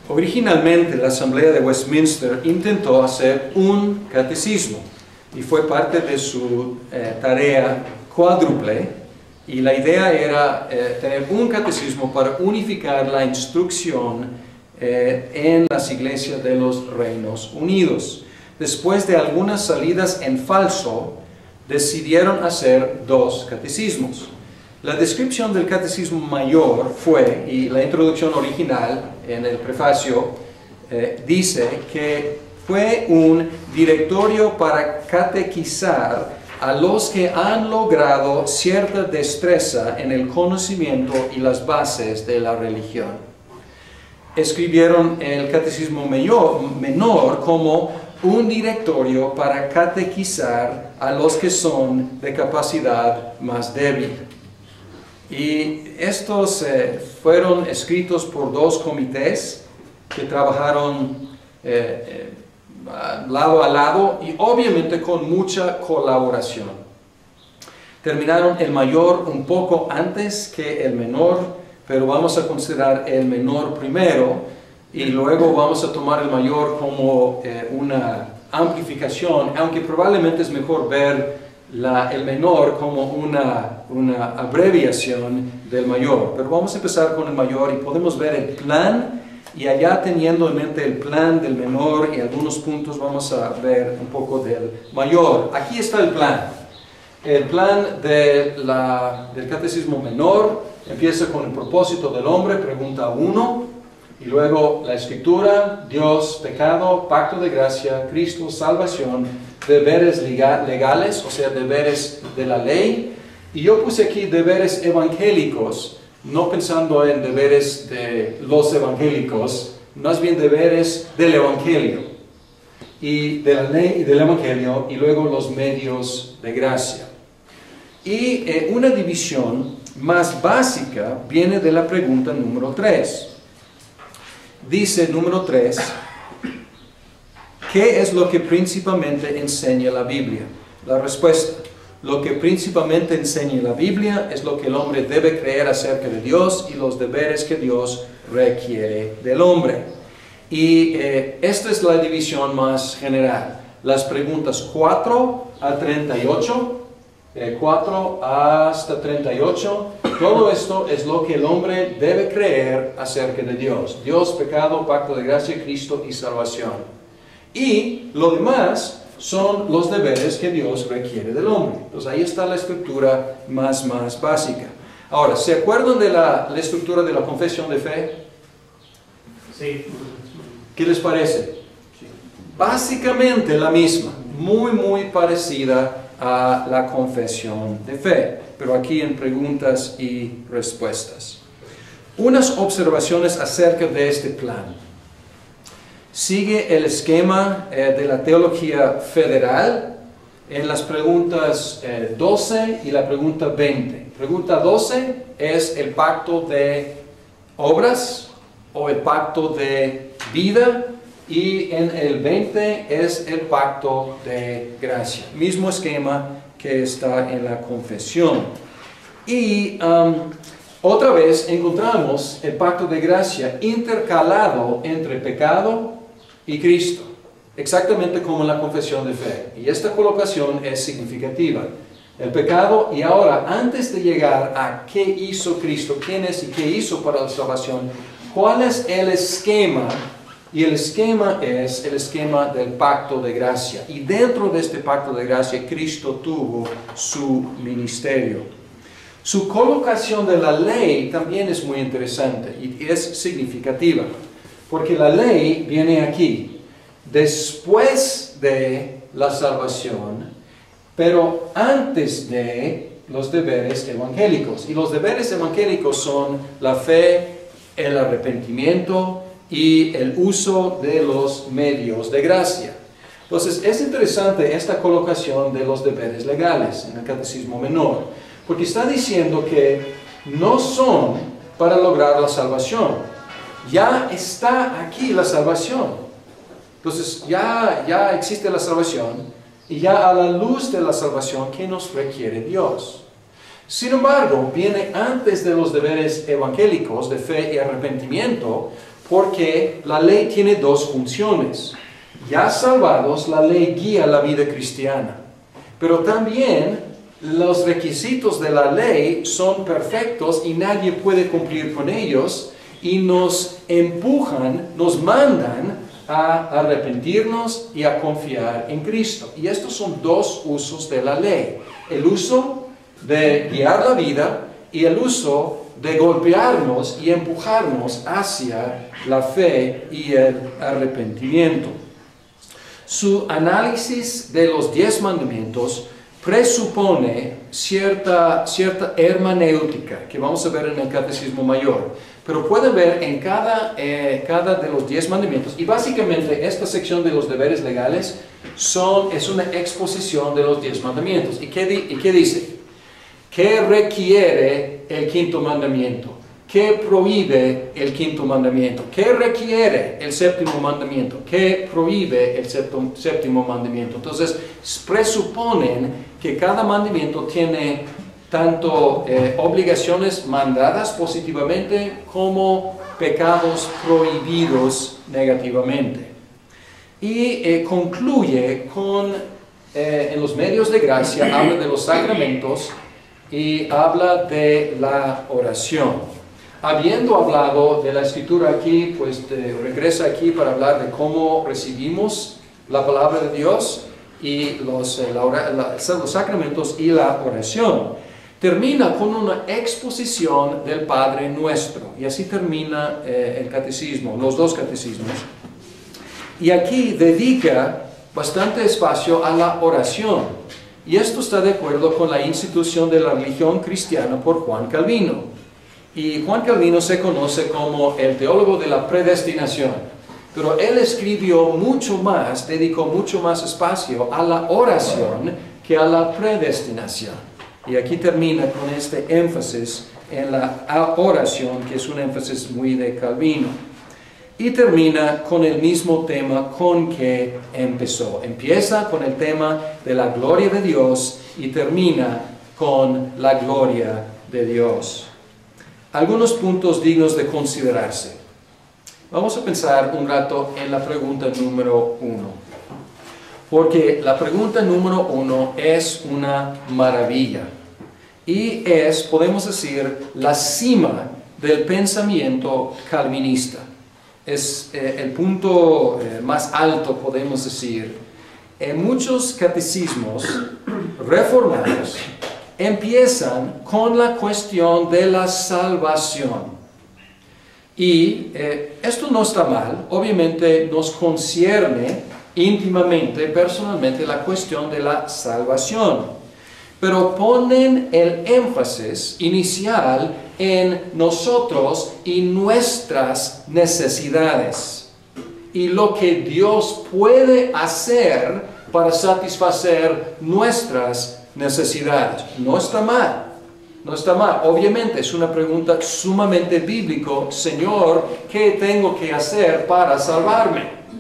Originalmente la Asamblea de Westminster intentó hacer un catecismo y fue parte de su tarea cuádruple, y la idea era tener un catecismo para unificar la instrucción en las iglesias de los Reinos Unidos. Después de algunas salidas en falso, decidieron hacer dos catecismos. La descripción del catecismo mayor fue, y la introducción original en el prefacio dice que fue un directorio para catequizar a los que han logrado cierta destreza en el conocimiento y las bases de la religión. Escribieron el catecismo menor como un directorio para catequizar a los que son de capacidad más débil. Y estos fueron escritos por dos comités que trabajaron lado a lado y obviamente con mucha colaboración. Terminaron el mayor un poco antes que el menor, pero vamos a considerar el menor primero y luego vamos a tomar el mayor como una amplificación, aunque probablemente es mejor ver el menor como una abreviación del mayor. Pero vamos a empezar con el mayor y podemos ver el plan, y allá teniendo en mente el plan del menor y algunos puntos vamos a ver un poco del mayor. Aquí está el plan. El plan del catecismo menor empieza con el propósito del hombre, pregunta 1, y luego la escritura, Dios, pecado, pacto de gracia, Cristo, salvación, deberes legales, o sea, deberes de la ley. Y yo puse aquí deberes evangélicos, no pensando en deberes de los evangélicos, más bien deberes del evangelio, y de la ley y del evangelio, y luego los medios de gracia. Y una división más básica viene de la pregunta número 3. Dice número 3, ¿qué es lo que principalmente enseña la Biblia? La respuesta: lo que principalmente enseña la Biblia es lo que el hombre debe creer acerca de Dios y los deberes que Dios requiere del hombre. Y esta es la división más general. Las preguntas 4 a 38, 4 hasta 38, todo esto es lo que el hombre debe creer acerca de Dios. Dios, pecado, pacto de gracia, Cristo y salvación. Y lo demás son los deberes que Dios requiere del hombre. Entonces ahí está la estructura más básica. Ahora, ¿se acuerdan de la estructura de la confesión de fe? Sí. ¿Qué les parece? Básicamente la misma, muy parecida a la confesión de fe, pero aquí en preguntas y respuestas. Unas observaciones acerca de este plan. Sigue el esquema de la teología federal en las preguntas 12 y la pregunta 20. Pregunta 12 es el pacto de obras o el pacto de vida, y en el 20 es el pacto de gracia. Mismo esquema que está en la confesión. Y otra vez encontramos el pacto de gracia intercalado entre pecado y Cristo, exactamente como en la confesión de fe. Y esta colocación es significativa. El pecado, y ahora, antes de llegar a qué hizo Cristo, quién es y qué hizo para la salvación, ¿cuál es el esquema? Y el esquema es el esquema del pacto de gracia. Y dentro de este pacto de gracia, Cristo tuvo su ministerio. Su colocación de la ley también es muy interesante y es significativa. Porque la ley viene aquí, después de la salvación, pero antes de los deberes evangélicos. Y los deberes evangélicos son la fe, el arrepentimiento y el uso de los medios de gracia. Entonces, es interesante esta colocación de los deberes legales en el Catecismo Menor, porque está diciendo que no son para lograr la salvación. Ya está aquí la salvación. Entonces, ya existe la salvación, y ya a la luz de la salvación, ¿qué nos requiere Dios? Sin embargo, viene antes de los deberes evangélicos de fe y arrepentimiento porque la ley tiene dos funciones. Ya salvados, la ley guía la vida cristiana. Pero también los requisitos de la ley son perfectos y nadie puede cumplir con ellos y nos empujan, nos mandan a arrepentirnos y a confiar en Cristo. Y estos son dos usos de la ley. El uso de guiar la vida y el uso de golpearnos y empujarnos hacia la fe y el arrepentimiento. Su análisis de los 10 mandamientos presupone cierta hermenéutica que vamos a ver en el Catecismo Mayor. Pero pueden ver en cada de los 10 mandamientos, y básicamente esta sección de los deberes legales es una exposición de los 10 mandamientos. ¿Y qué dice? ¿Qué requiere el quinto mandamiento? ¿Qué prohíbe el quinto mandamiento? ¿Qué requiere el séptimo mandamiento? ¿Qué prohíbe el séptimo mandamiento? Entonces, presuponen que cada mandamiento tiene tanto obligaciones mandadas positivamente como pecados prohibidos negativamente. Y concluye con, en los medios de gracia, habla de los sacramentos y habla de la oración. Habiendo hablado de la Escritura aquí, pues regresa aquí para hablar de cómo recibimos la palabra de Dios y los sacramentos y la oración. Termina con una exposición del Padre Nuestro. Y así termina el catecismo, los dos catecismos. Y aquí dedica bastante espacio a la oración. Y esto está de acuerdo con la institución de la religión cristiana por Juan Calvino. Y Juan Calvino se conoce como el teólogo de la predestinación. Pero él escribió mucho más, dedicó mucho más espacio a la oración que a la predestinación. Y aquí termina con este énfasis en la oración, que es un énfasis muy de Calvino. Y termina con el mismo tema con que empezó. Empieza con el tema de la gloria de Dios y termina con la gloria de Dios. Algunos puntos dignos de considerarse. Vamos a pensar un rato en la pregunta número 1. Porque la pregunta número 1 es una maravilla. Y es, podemos decir, la cima del pensamiento calvinista. Es el punto más alto, podemos decir. En muchos catecismos reformados empiezan con la cuestión de la salvación. Y esto no está mal, obviamente nos concierne íntimamente, personalmente, la cuestión de la salvación. Pero ponen el énfasis inicial en nosotros y nuestras necesidades. Y lo que Dios puede hacer para satisfacer nuestras necesidades. No está mal. No está mal. Obviamente es una pregunta sumamente bíblica. Señor, ¿qué tengo que hacer para salvarme?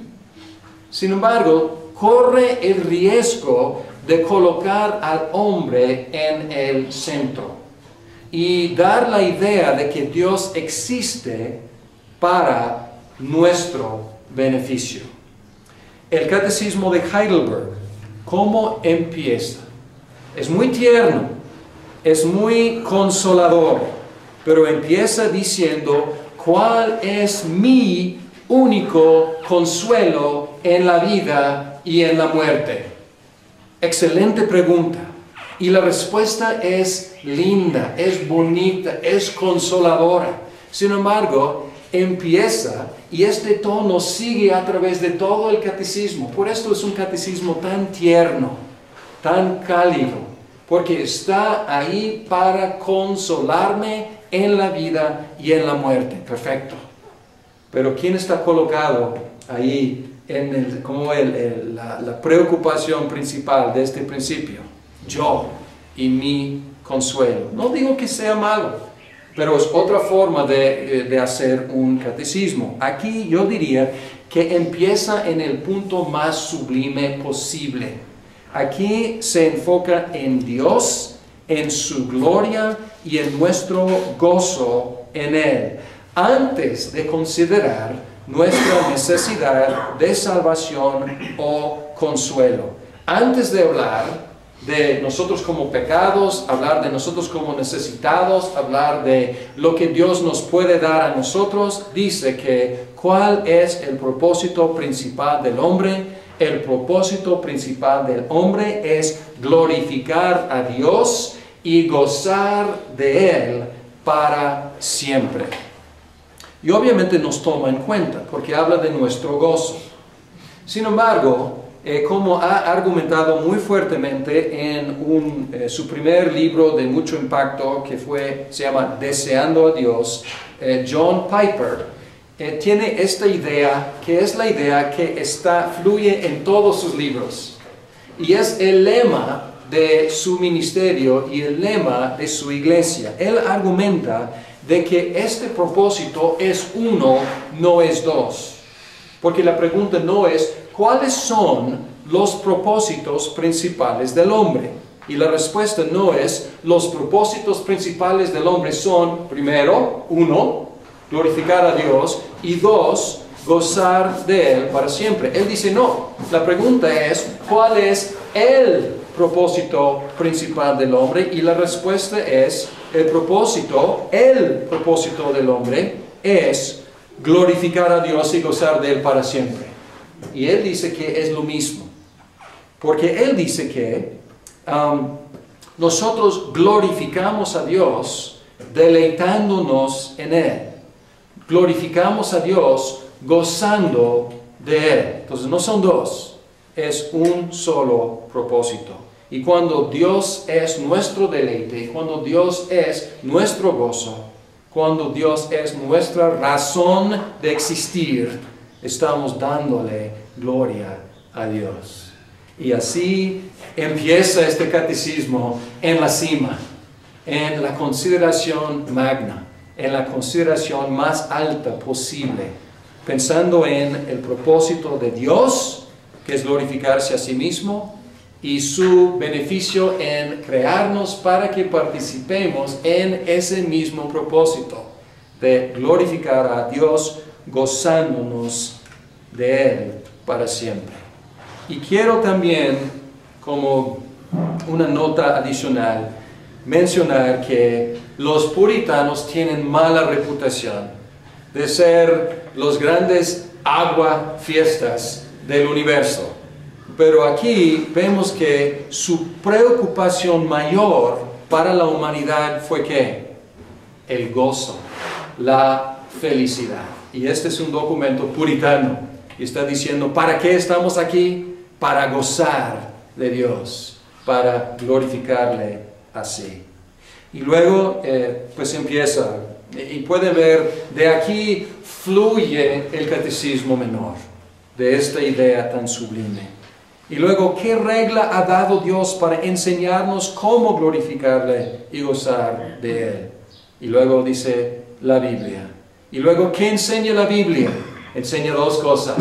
Sin embargo, corre el riesgo de colocar al hombre en el centro y dar la idea de que Dios existe para nuestro beneficio. El Catecismo de Heidelberg, ¿cómo empieza? Es muy tierno, es muy consolador, pero empieza diciendo, ¿cuál es mi único consuelo en la vida y en la muerte? Excelente pregunta. Y la respuesta es linda, es bonita, es consoladora. Sin embargo, empieza y este tono sigue a través de todo el catecismo. Por esto es un catecismo tan tierno, tan cálido, porque está ahí para consolarme en la vida y en la muerte. Perfecto. Pero ¿quién está colocado ahí como la preocupación principal de este principio? Yo y mi consuelo. No digo que sea malo, pero es otra forma de hacer un catecismo. Aquí yo diría que empieza en el punto más sublime posible. Aquí se enfoca en Dios, en su gloria y en nuestro gozo en Él. antes de considerar nuestra necesidad de salvación o consuelo. Antes de hablar de nosotros como pecados, hablar de nosotros como necesitados, hablar de lo que Dios nos puede dar a nosotros, dice que ¿cuál es el propósito principal del hombre? El propósito principal del hombre es glorificar a Dios y gozar de Él para siempre. Y obviamente nos toma en cuenta, porque habla de nuestro gozo. Sin embargo, como ha argumentado muy fuertemente en su primer libro de mucho impacto, que se llama Deseando a Dios, John Piper, tiene esta idea, que es la idea que fluye en todos sus libros. Y es el lema de su ministerio y el lema de su iglesia. Él argumenta de que este propósito es uno, no es dos. Porque la pregunta no es, ¿cuáles son los propósitos principales del hombre? Y la respuesta no es, los propósitos principales del hombre son, primero, uno, glorificar a Dios, y dos, gozar de Él para siempre. Él dice no. La pregunta es, ¿cuál es el propósito principal del hombre? Y la respuesta es, el propósito del hombre es glorificar a Dios y gozar de Él para siempre. Y Él dice que es lo mismo. Porque Él dice que nosotros glorificamos a Dios deleitándonos en Él. Glorificamos a Dios gozando de Él. Entonces no son dos, es un solo propósito. Y cuando Dios es nuestro deleite, cuando Dios es nuestro gozo, cuando Dios es nuestra razón de existir, estamos dándole gloria a Dios. Y así empieza este catecismo en la cima, en la consideración magna, en la consideración más alta posible, pensando en el propósito de Dios, que es glorificarse a sí mismo, y su beneficio en crearnos para que participemos en ese mismo propósito de glorificar a Dios gozándonos de Él para siempre. Y quiero también, como una nota adicional, mencionar que los puritanos tienen mala reputación de ser los grandes aguafiestas del universo. Pero aquí vemos que su preocupación mayor para la humanidad fue ¿qué? El gozo, la felicidad. Y este es un documento puritano. Y está diciendo, ¿para qué estamos aquí? Para gozar de Dios, para glorificarle así. Y luego, pues empieza, y pueden ver, de aquí fluye el catecismo menor, de esta idea tan sublime. Y luego, ¿qué regla ha dado Dios para enseñarnos cómo glorificarle y gozar de Él? Y luego dice la Biblia. Y luego, ¿qué enseña la Biblia? Enseña dos cosas.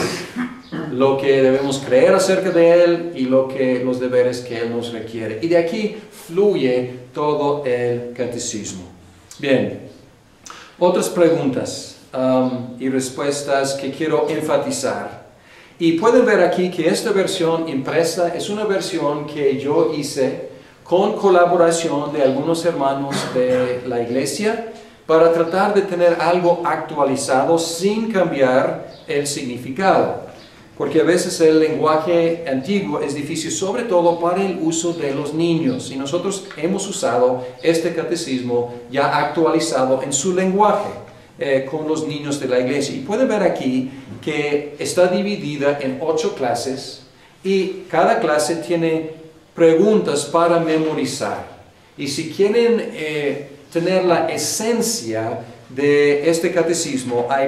Lo que debemos creer acerca de Él y los deberes que Él nos requiere. Y de aquí fluye todo el catecismo. Bien, otras preguntas y respuestas que quiero enfatizar. Y pueden ver aquí que esta versión impresa es una versión que yo hice con colaboración de algunos hermanos de la iglesia para tratar de tener algo actualizado sin cambiar el significado. Porque a veces el lenguaje antiguo es difícil, sobre todo para el uso de los niños. Y nosotros hemos usado este catecismo ya actualizado en su lenguaje con los niños de la iglesia. Y pueden ver aquí que está dividida en 8 clases y cada clase tiene preguntas para memorizar. Y si quieren tener la esencia de este catecismo, hay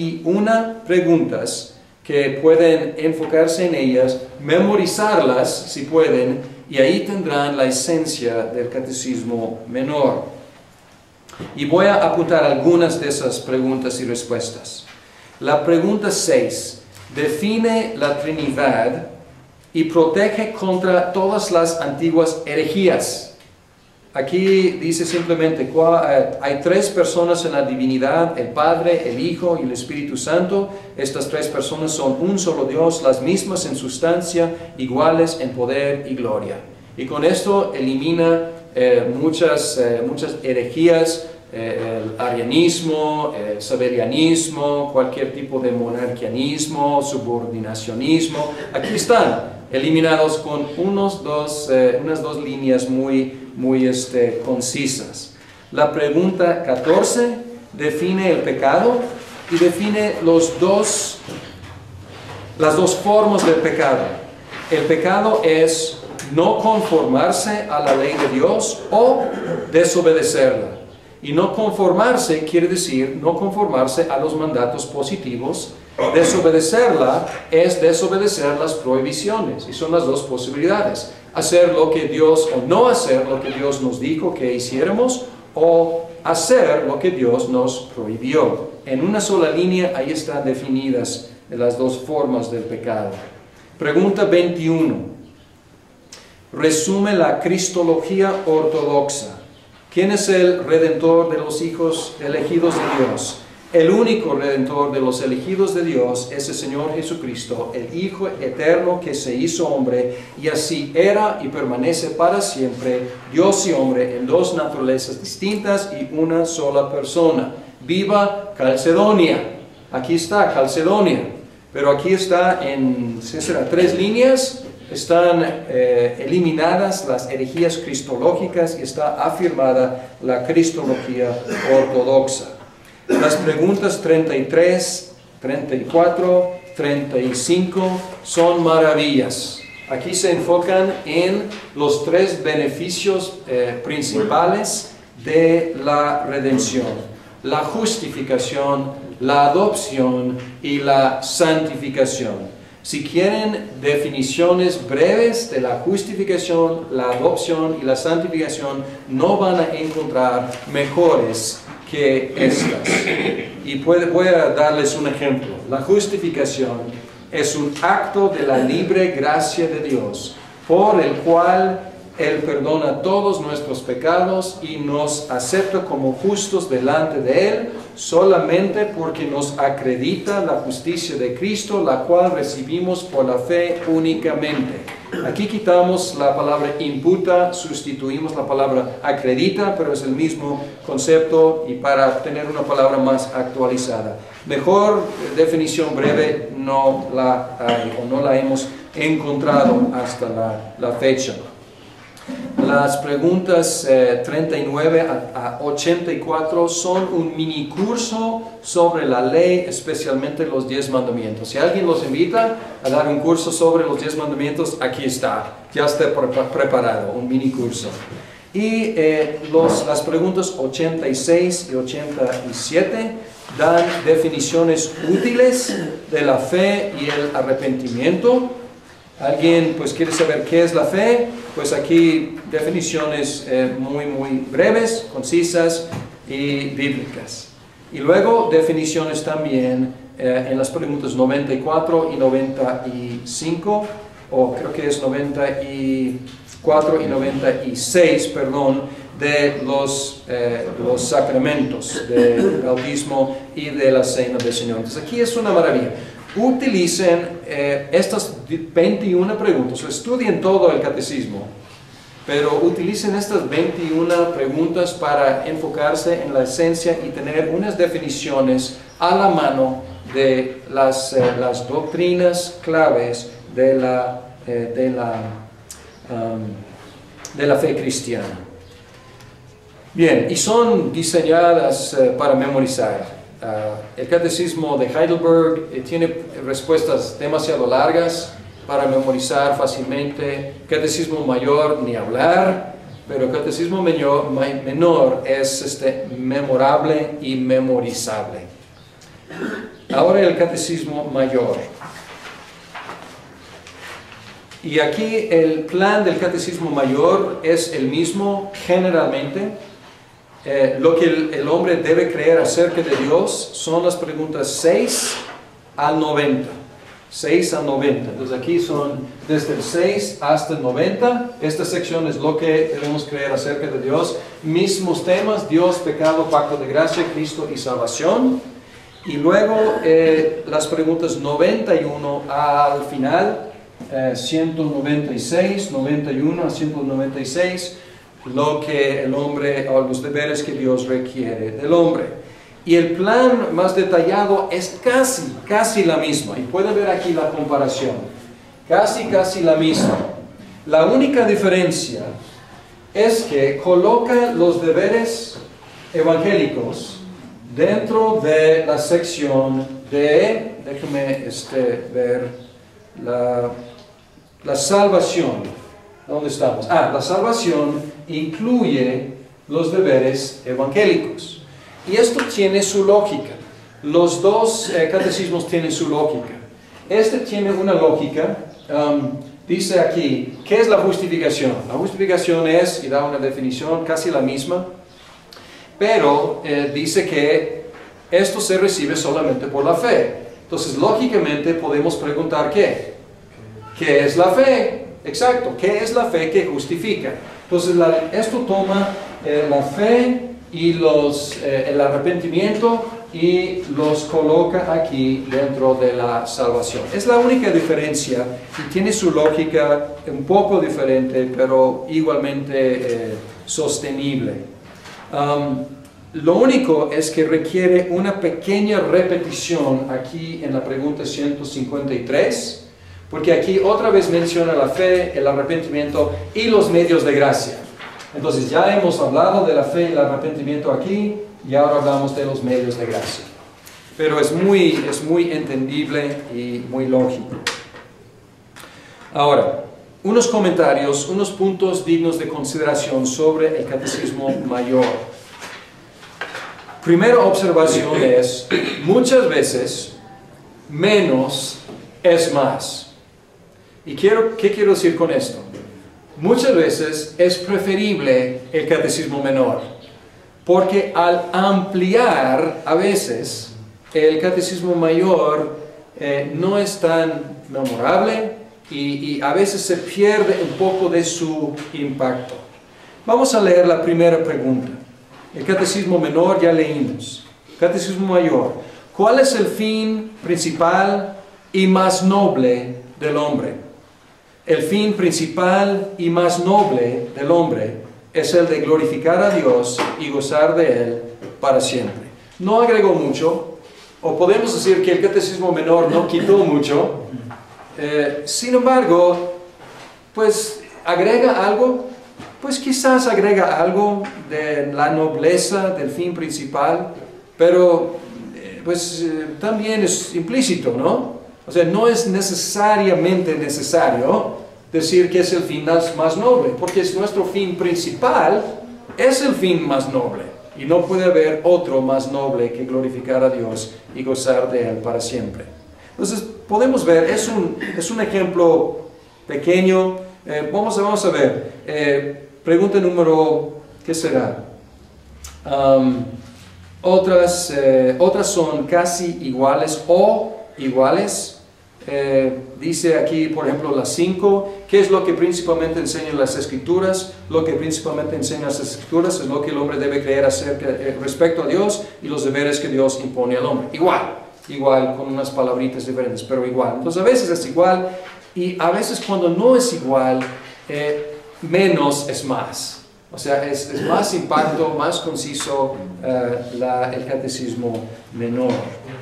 21 preguntas que pueden enfocarse en ellas, memorizarlas si pueden, y ahí tendrán la esencia del catecismo menor. Y voy a apuntar algunas de esas preguntas y respuestas. La pregunta 6, define la Trinidad y protege contra todas las antiguas herejías. Aquí dice simplemente, hay tres personas en la divinidad, el Padre, el Hijo y el Espíritu Santo. Estas tres personas son un solo Dios, las mismas en sustancia, iguales en poder y gloria. Y con esto elimina muchas herejías, el arianismo, el sabelianismo, cualquier tipo de monarquianismo, subordinacionismo. Aquí están eliminados con unas dos líneas muy concisas. La pregunta 14 define el pecado y define las dos formas del pecado. El pecado es no conformarse a la ley de Dios o desobedecerla. Y no conformarse quiere decir no conformarse a los mandatos positivos. Desobedecerla es desobedecer las prohibiciones. Y son las dos posibilidades. Hacer lo que Dios, o no hacer lo que Dios nos dijo que hiciéramos, o hacer lo que Dios nos prohibió. En una sola línea, ahí están definidas las dos formas del pecado. Pregunta 21. Resume la cristología ortodoxa. ¿Quién es el Redentor de los hijos elegidos de Dios? El único Redentor de los elegidos de Dios es el Señor Jesucristo, el Hijo eterno que se hizo hombre, y así era y permanece para siempre, Dios y hombre en dos naturalezas distintas y una sola persona. ¡Viva Calcedonia! Aquí está Calcedonia, pero aquí está en 3 líneas. Están eliminadas las herejías cristológicas y está afirmada la cristología ortodoxa. Las preguntas 33, 34, 35 son maravillas. Aquí se enfocan en los 3 beneficios principales de la redención: la justificación, la adopción y la santificación. Si quieren definiciones breves de la justificación, la adopción y la santificación, no van a encontrar mejores que estas. Y voy a darles un ejemplo. La justificación es un acto de la libre gracia de Dios, por el cual Él perdona todos nuestros pecados y nos acepta como justos delante de Él, solamente porque nos acredita la justicia de Cristo, la cual recibimos por la fe únicamente. Aquí quitamos la palabra imputa, sustituimos la palabra acredita, pero es el mismo concepto y para tener una palabra más actualizada. Mejor definición breve no la hay o no la hemos encontrado hasta la fecha. Las preguntas 39 a 84 son un mini curso sobre la ley, especialmente los 10 mandamientos. Si alguien los invita a dar un curso sobre los 10 mandamientos, aquí está, ya está preparado, un mini curso. Y las preguntas 86 y 87 dan definiciones útiles de la fe y el arrepentimiento. ¿Alguien quiere saber qué es la fe? Pues aquí definiciones muy breves, concisas y bíblicas. Y luego definiciones también en las preguntas 94 y 95, o creo que es 94 y 96, perdón, de los sacramentos del bautismo y de la cena del Señor. Entonces aquí es una maravilla. Utilicen estas 21 preguntas, o estudien todo el catecismo, pero utilicen estas 21 preguntas para enfocarse en la esencia y tener unas definiciones a la mano de las doctrinas claves de la fe cristiana. Bien, y son diseñadas para memorizar. El catecismo de Heidelberg tiene respuestas demasiado largas para memorizar fácilmente. Catecismo mayor, ni hablar, pero el catecismo menor es memorable y memorizable. Ahora el catecismo mayor. Y aquí el plan del catecismo mayor es el mismo generalmente. Lo que el hombre debe creer acerca de Dios son las preguntas 6 al 90. 6 a 90. Entonces aquí son desde el 6 hasta el 90. Esta sección es lo que debemos creer acerca de Dios. Mismos temas: Dios, pecado, pacto de gracia, Cristo y salvación. Y luego las preguntas 91 al final, 196, 91 a 196, lo que el hombre, o los deberes que Dios requiere del hombre. Y el plan más detallado es casi la misma. Y pueden ver aquí la comparación. Casi la misma. La única diferencia es que coloca los deberes evangélicos dentro de la sección de, déjeme ver, la salvación. ¿Dónde estamos? La salvación incluye los deberes evangélicos. Y esto tiene su lógica. Los dos catecismos tienen su lógica. Este tiene una lógica. Dice aquí, ¿qué es la justificación? La justificación es, y da una definición casi la misma, pero dice que esto se recibe solamente por la fe. Entonces, lógicamente podemos preguntar ¿qué? ¿Qué es la fe? Exacto, ¿qué es la fe que justifica? Entonces, esto toma la fe y el arrepentimiento y los coloca aquí dentro de la salvación. Es la única diferencia y tiene su lógica un poco diferente, pero igualmente sostenible. Lo único es que requiere una pequeña repetición aquí en la pregunta 153, porque aquí otra vez menciona la fe, el arrepentimiento y los medios de gracia. Entonces ya hemos hablado de la fe y el arrepentimiento aquí, y ahora hablamos de los medios de gracia. Pero es muy entendible y muy lógico. Ahora, unos comentarios, unos puntos dignos de consideración sobre el Catecismo Mayor. Primera observación es, muchas veces, menos es más. ¿Y qué quiero decir con esto? Muchas veces es preferible el catecismo menor, porque al ampliar a veces el catecismo mayor no es tan memorable y a veces se pierde un poco de su impacto. Vamos a leer la primera pregunta. El catecismo menor ya leímos. Catecismo mayor. ¿Cuál es el fin principal y más noble del hombre? El fin principal y más noble del hombre es el de glorificar a Dios y gozar de Él para siempre. No agregó mucho, o podemos decir que el catecismo menor no quitó mucho. Sin embargo, pues agrega algo, pues quizás agrega algo de la nobleza del fin principal, pero también es implícito, ¿no? O sea, no es necesariamente necesario decir que es el fin más noble, porque es nuestro fin principal, es el fin más noble, y no puede haber otro más noble que glorificar a Dios y gozar de Él para siempre. Entonces, podemos ver, es un ejemplo pequeño. Vamos a ver. Pregunta número, ¿qué será? Otras son casi iguales o iguales. Dice aquí, por ejemplo, las 5. ¿Qué es lo que principalmente enseñan las Escrituras? Lo que principalmente enseñan las Escrituras es lo que el hombre debe creer respecto a Dios y los deberes que Dios impone al hombre. Igual, con unas palabritas diferentes, pero igual. Entonces a veces es igual, y a veces cuando no es igual, menos es más. O sea, es más impacto, más conciso el catecismo menor.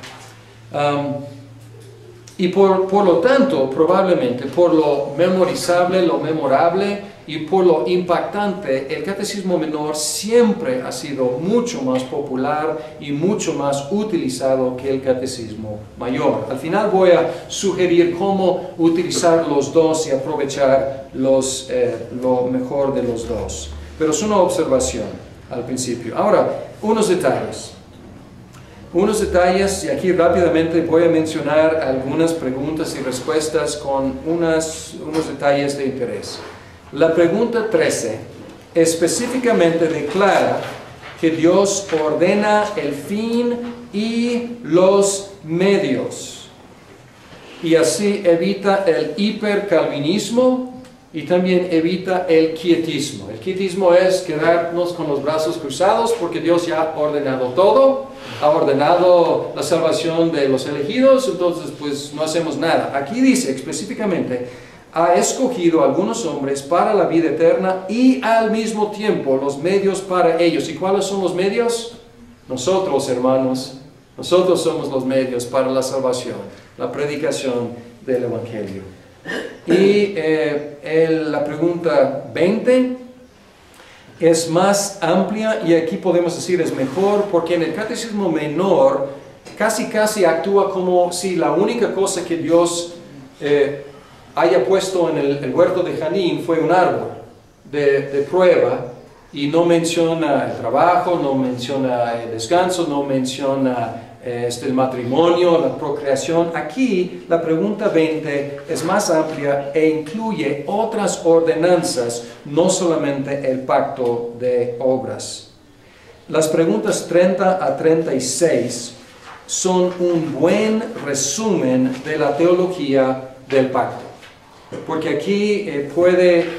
Y por lo tanto, probablemente, por lo memorizable, lo memorable y por lo impactante, el catecismo menor siempre ha sido mucho más popular y mucho más utilizado que el catecismo mayor. Al final voy a sugerir cómo utilizar los dos y aprovechar lo mejor de los dos. Pero es una observación al principio. Ahora, unos detalles, y aquí rápidamente voy a mencionar algunas preguntas y respuestas con unos detalles de interés. La pregunta 13 específicamente declara que Dios ordena el fin y los medios. y así evita el hipercalvinismo y también evita el quietismo. El quietismo es quedarnos con los brazos cruzados porque Dios ya ha ordenado todo, ha ordenado la salvación de los elegidos, entonces pues no hacemos nada. Aquí dice específicamente, ha escogido a algunos hombres para la vida eterna y al mismo tiempo los medios para ellos. ¿Y cuáles son los medios? Nosotros, hermanos, nosotros somos los medios para la salvación, la predicación del Evangelio. Y la pregunta 20 es más amplia y aquí podemos decir es mejor porque en el Catecismo Menor casi actúa como si la única cosa que Dios haya puesto en el huerto de Janín fue un árbol de prueba y no menciona el trabajo, no menciona el descanso, no menciona el matrimonio, la procreación. Aquí la pregunta 20 es más amplia e incluye otras ordenanzas, no solamente el pacto de obras. Las preguntas 30 a 36 son un buen resumen de la teología del pacto, porque aquí puede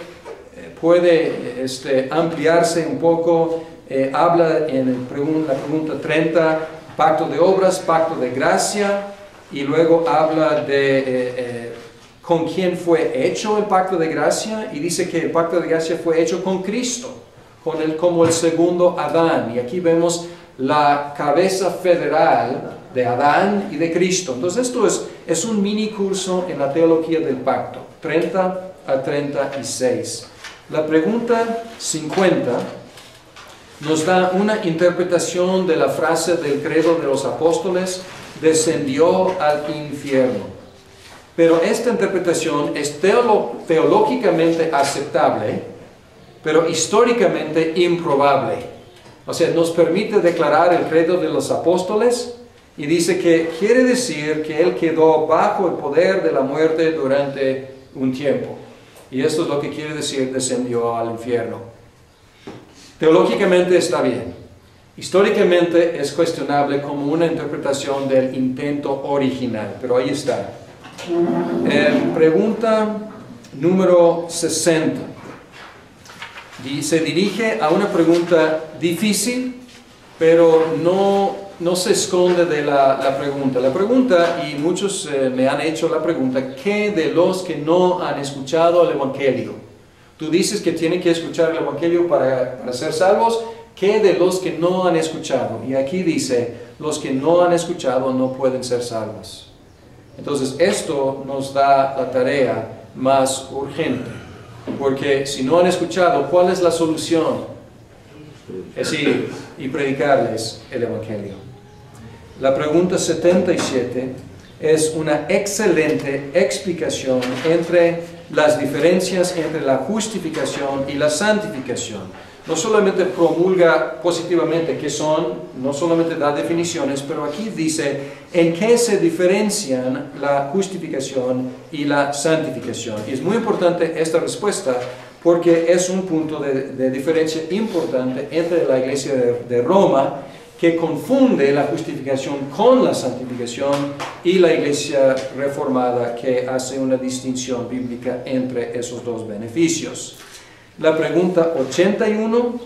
ampliarse un poco. Habla en la pregunta 30, pacto de obras, pacto de gracia, y luego habla de con quién fue hecho el pacto de gracia, y dice que el pacto de gracia fue hecho con Cristo, con él como el segundo Adán, y aquí vemos la cabeza federal de Adán y de Cristo. Entonces esto es un mini curso en la teología del pacto, 30 a 36. La pregunta 50 nos da una interpretación de la frase del credo de los apóstoles, descendió al infierno. Pero esta interpretación es teológicamente aceptable, pero históricamente improbable. O sea, nos permite declarar el credo de los apóstoles y dice que quiere decir que él quedó bajo el poder de la muerte durante un tiempo. Y esto es lo que quiere decir descendió al infierno. Teológicamente está bien. Históricamente es cuestionable como una interpretación del intento original, pero ahí está. Pregunta número 60. Se dirige a una pregunta difícil, pero no se esconde de la pregunta. La pregunta, y muchos me han hecho la pregunta, ¿qué de los que no han escuchado el Evangelio? Tú dices que tienen que escuchar el Evangelio para ser salvos. ¿Qué de los que no han escuchado? Y aquí dice, los que no han escuchado no pueden ser salvos. Entonces esto nos da la tarea más urgente. Porque si no han escuchado, ¿cuál es la solución? Es ir y predicarles el Evangelio. La pregunta 77 es una excelente explicación entre las diferencias entre la justificación y la santificación. No solamente promulga positivamente qué son, no solamente da definiciones, pero aquí dice en qué se diferencian la justificación y la santificación. Y es muy importante esta respuesta porque es un punto de diferencia importante entre la Iglesia de Roma, que confunde la justificación con la santificación, y la Iglesia reformada, que hace una distinción bíblica entre esos dos beneficios. La pregunta 81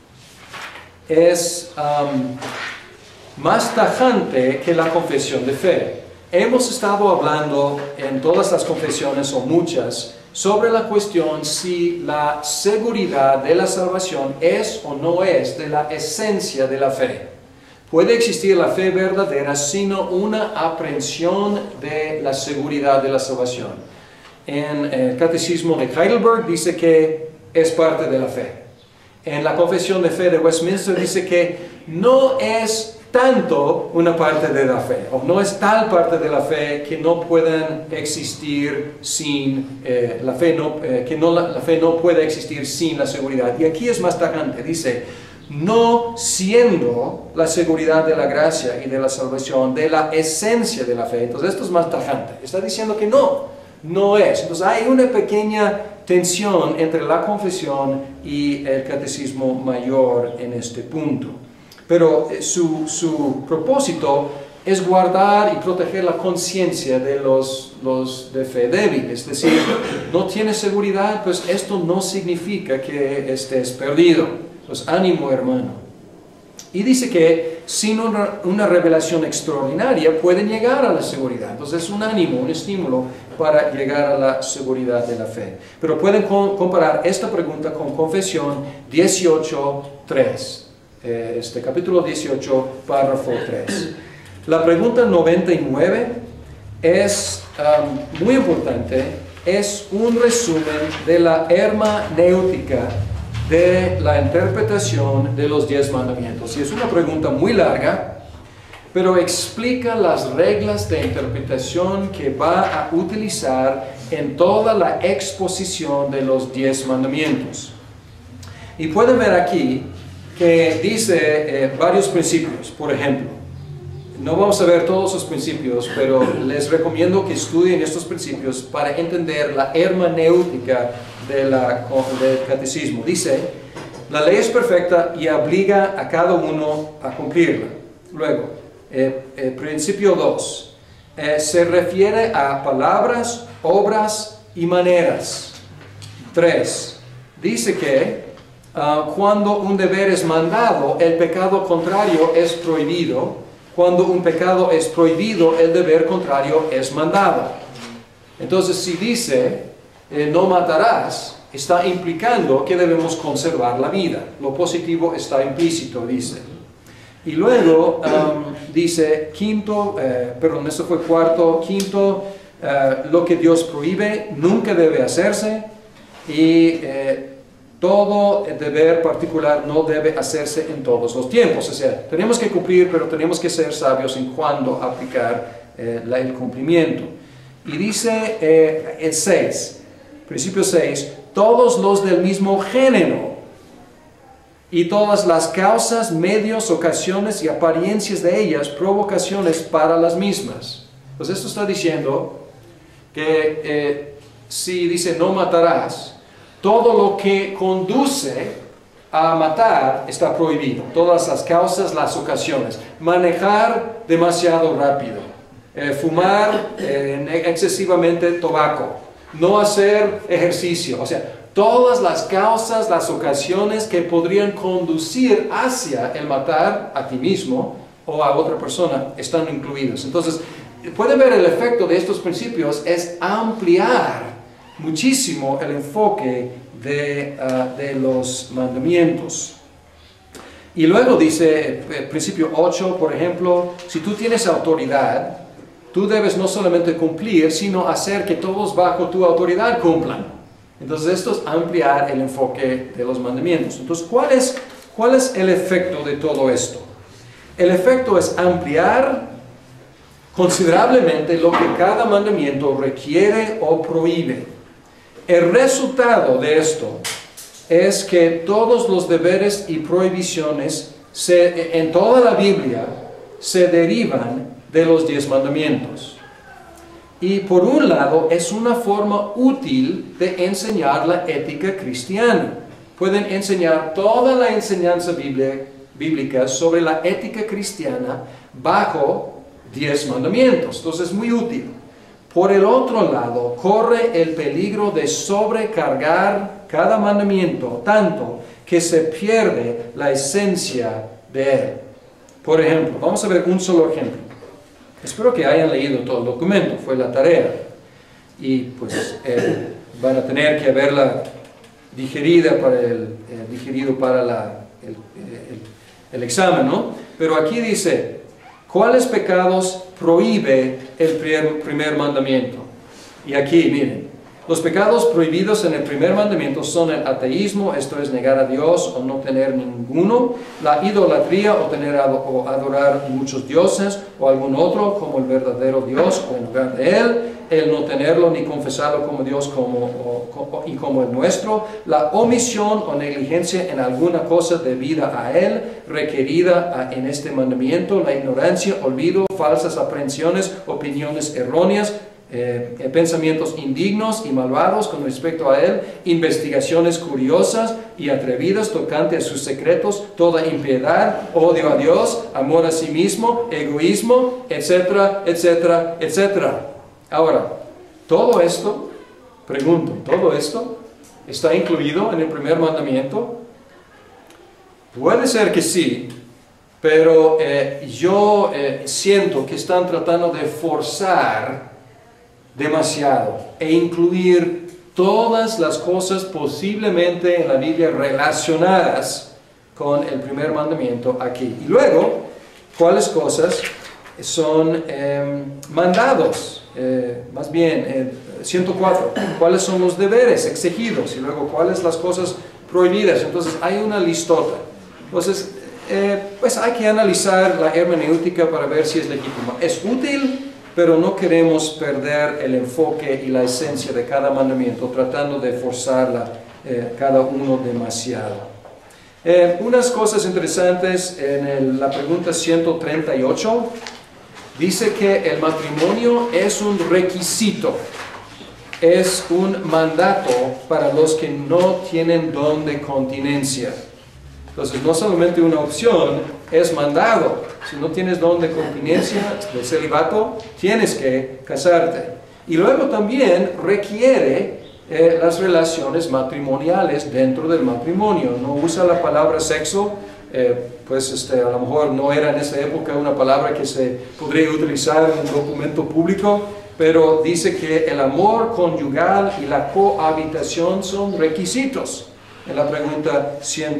es más tajante que la confesión de fe. Hemos estado hablando en todas las confesiones, o muchas, sobre la cuestión si la seguridad de la salvación es o no es de la esencia de la fe. Puede existir la fe verdadera sino una aprehensión de la seguridad de la salvación. En el Catecismo de Heidelberg dice que es parte de la fe. En la Confesión de Fe de Westminster dice que no es tanto una parte de la fe, o no es tal parte de la fe que no puedan existir sin la fe, la fe no puede existir sin la seguridad. Y aquí es más tajante, dice, no siendo la seguridad de la gracia y de la salvación de la esencia de la fe. Entonces esto es más tajante, está diciendo que no es. Entonces hay una pequeña tensión entre la confesión y el catecismo mayor en este punto. Pero su propósito es guardar y proteger la conciencia de los de fe débil. Es decir, no tienes seguridad, pues esto no significa que estés perdido. Pues ánimo, hermano. Y dice que sin una revelación extraordinaria pueden llegar a la seguridad. Entonces es un ánimo, un estímulo para llegar a la seguridad de la fe. Pero pueden comparar esta pregunta con Confesión 18:3. Capítulo 18, párrafo 3. La pregunta 99 es muy importante. Es un resumen de la hermenéutica de la interpretación de los 10 mandamientos. Y es una pregunta muy larga, pero explica las reglas de interpretación que va a utilizar en toda la exposición de los 10 mandamientos. Y pueden ver aquí que dice varios principios. Por ejemplo, no vamos a ver todos los principios, pero les recomiendo que estudien estos principios para entender la hermenéutica del catecismo. Dice, la ley es perfecta y obliga a cada uno a cumplirla. Luego, principio 2, se refiere a palabras, obras y maneras. 3, dice que cuando un deber es mandado, el pecado contrario es prohibido. Cuando un pecado es prohibido, el deber contrario es mandado. Entonces, si dice, no matarás, está implicando que debemos conservar la vida. Lo positivo está implícito, dice. Y luego dice, quinto, lo que Dios prohíbe nunca debe hacerse y todo deber particular no debe hacerse en todos los tiempos. O sea, tenemos que cumplir, pero tenemos que ser sabios en cuándo aplicar el cumplimiento. Y dice el 6, principio 6, todos los del mismo género y todas las causas, medios, ocasiones y apariencias de ellas, provocaciones para las mismas. Pues esto está diciendo que si dice no matarás, todo lo que conduce a matar está prohibido. Todas las causas, las ocasiones. Manejar demasiado rápido. Fumar excesivamente tabaco. No hacer ejercicio. O sea, todas las causas, las ocasiones que podrían conducir hacia el matar a ti mismo o a otra persona están incluidas. Entonces, pueden ver el efecto de estos principios es ampliar muchísimo el enfoque de los mandamientos. Y luego dice, principio 8, por ejemplo, si tú tienes autoridad, tú debes no solamente cumplir, sino hacer que todos bajo tu autoridad cumplan. Entonces esto es ampliar el enfoque de los mandamientos. Entonces, ¿cuál es el efecto de todo esto? El efecto es ampliar considerablemente lo que cada mandamiento requiere o prohíbe. El resultado de esto es que todos los deberes y prohibiciones en toda la Biblia se derivan de los 10 mandamientos. Y por un lado es una forma útil de enseñar la ética cristiana. Pueden enseñar toda la enseñanza bíblica sobre la ética cristiana bajo 10 mandamientos. Entonces es muy útil. Por el otro lado, corre el peligro de sobrecargar cada mandamiento tanto que se pierde la esencia de él. Por ejemplo, vamos a ver un solo ejemplo. Espero que hayan leído todo el documento, fue la tarea. Y pues van a tener que haberla digerido para el examen, ¿no? Pero aquí dice, ¿cuáles pecados prohíbe el primer mandamiento? Y aquí, miren, los pecados prohibidos en el primer mandamiento son el ateísmo, esto es negar a Dios o no tener ninguno, la idolatría o adorar muchos dioses o algún otro como el verdadero Dios o en lugar de él, el no tenerlo ni confesarlo como Dios y como el nuestro, la omisión o negligencia en alguna cosa debida a él, requerida en este mandamiento, la ignorancia, olvido, falsas aprehensiones, opiniones erróneas, pensamientos indignos y malvados con respecto a Él, investigaciones curiosas y atrevidas tocante a sus secretos, toda impiedad, odio a Dios, amor a sí mismo, egoísmo, etcétera, etcétera, etcétera. Ahora, todo esto, pregunto, ¿todo esto está incluido en el primer mandamiento? Puede ser que sí, pero yo siento que están tratando de forzar demasiado e incluir todas las cosas posiblemente en la Biblia relacionadas con el primer mandamiento aquí. Y luego, ¿cuáles cosas son mandados? Más bien, 104, ¿cuáles son los deberes exigidos? Y luego, ¿cuáles las cosas prohibidas? Entonces, hay una listota. Entonces, pues hay que analizar la hermenéutica para ver si es legítima. Es útil, pero no queremos perder el enfoque y la esencia de cada mandamiento, tratando de forzarla cada uno demasiado. Unas cosas interesantes en la pregunta 138, dice que el matrimonio es un requisito, es un mandato para los que no tienen don de continencia. Entonces, no solamente una opción, es mandado. Si no tienes don de continencia, de celibato, tienes que casarte. Y luego también requiere las relaciones matrimoniales dentro del matrimonio. No usa la palabra sexo, pues a lo mejor no era en esa época una palabra que se podría utilizar en un documento público, pero dice que el amor conyugal y la cohabitación son requisitos. En la pregunta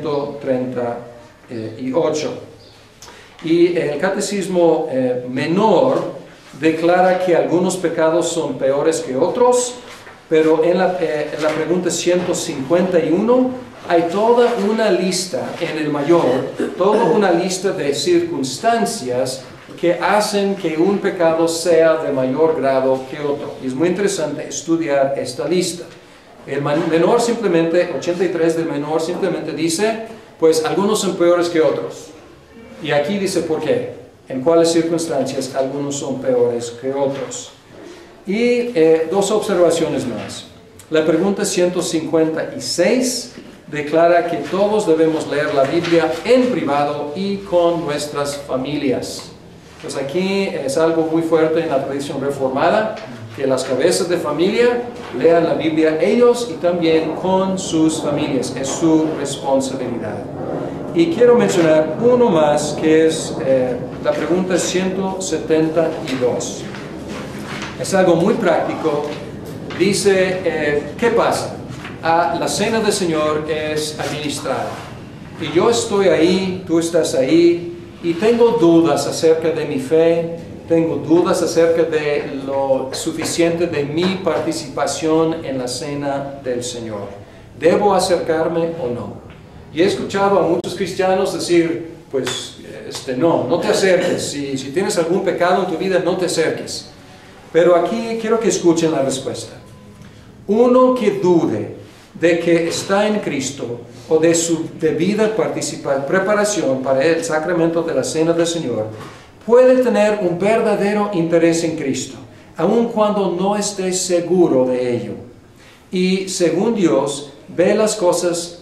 138. Y el catecismo menor declara que algunos pecados son peores que otros, pero en la pregunta 151 hay toda una lista, en el mayor, toda una lista de circunstancias que hacen que un pecado sea de mayor grado que otro. Y es muy interesante estudiar esta lista. El menor simplemente, 83 del menor simplemente dice, pues algunos son peores que otros. Y aquí dice por qué, en cuáles circunstancias algunos son peores que otros. Y dos observaciones más. La pregunta 156 declara que todos debemos leer la Biblia en privado y con nuestras familias. Pues aquí es algo muy fuerte en la tradición reformada, que las cabezas de familia lean la Biblia ellos y también con sus familias. Es su responsabilidad. Y quiero mencionar uno más, que es la pregunta 172. Es algo muy práctico. Dice, ¿qué pasa? La cena del Señor es administrada. Y yo estoy ahí, tú estás ahí, y tengo dudas acerca de mi fe, tengo dudas acerca de lo suficiente de mi participación en la cena del Señor. ¿Debo acercarme o no? Y he escuchado a muchos cristianos decir, pues, no te acerques. Si tienes algún pecado en tu vida, no te acerques. Pero aquí quiero que escuchen la respuesta. Uno que dude de que está en Cristo o de su debida preparación para el sacramento de la cena del Señor, puede tener un verdadero interés en Cristo, aun cuando no esté seguro de ello. Y según Dios, ve las cosas,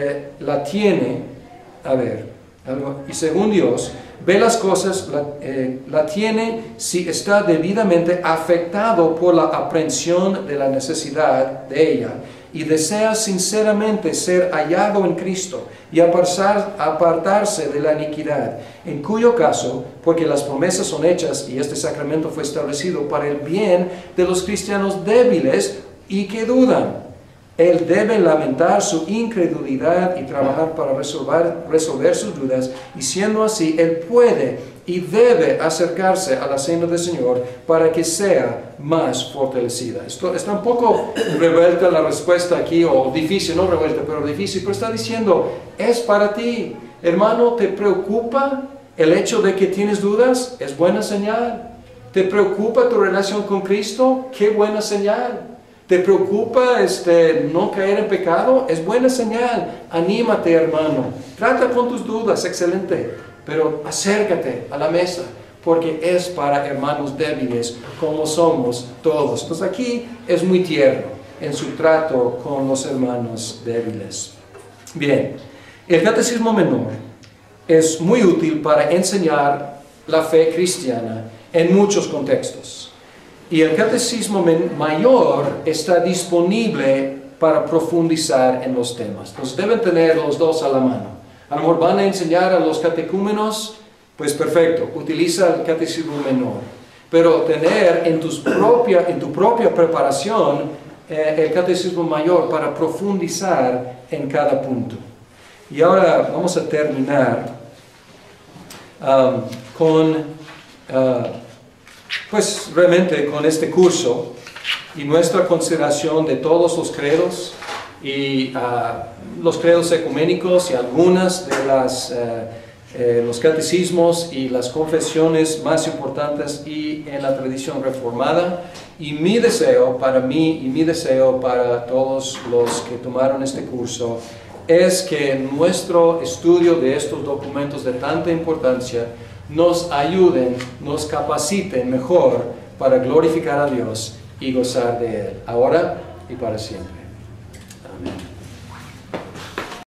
y según Dios, ve las cosas, la tiene si está debidamente afectado por la aprehensión de la necesidad de ella, y desea sinceramente ser hallado en Cristo y apartarse de la iniquidad, en cuyo caso, porque las promesas son hechas y este sacramento fue establecido para el bien de los cristianos débiles y que dudan, él debe lamentar su incredulidad y trabajar para resolver sus dudas, y siendo así, él puede y debe acercarse a la cena del Señor para que sea más fortalecida. Esto está un poco revuelta la respuesta aquí, o difícil, no revuelta, pero difícil, pero está diciendo, es para ti. Hermano, ¿te preocupa el hecho de que tienes dudas? Es buena señal. ¿Te preocupa tu relación con Cristo? ¡Qué buena señal! ¿Te preocupa no caer en pecado? Es buena señal. Anímate, hermano. Trata con tus dudas, excelente. Pero acércate a la mesa. porque es para hermanos débiles como somos todos. Entonces aquí es muy tierno en su trato con los hermanos débiles. Bien, el Catecismo Menor es muy útil para enseñar la fe cristiana en muchos contextos. Y el Catecismo Mayor está disponible para profundizar en los temas. Entonces deben tener los dos a la mano. A lo mejor van a enseñar a los catecúmenos, pues perfecto, utiliza el Catecismo Menor. Pero tener en tu propia preparación el Catecismo Mayor para profundizar en cada punto. Y ahora vamos a terminar pues realmente con este curso y nuestra consideración de todos los credos y los credos ecuménicos y algunas de los catecismos y las confesiones más importantes y en la tradición reformada. Y mi deseo para mí y mi deseo para todos los que tomaron este curso es que nuestro estudio de estos documentos de tanta importancia nos ayuden, nos capaciten mejor para glorificar a Dios y gozar de Él, ahora y para siempre.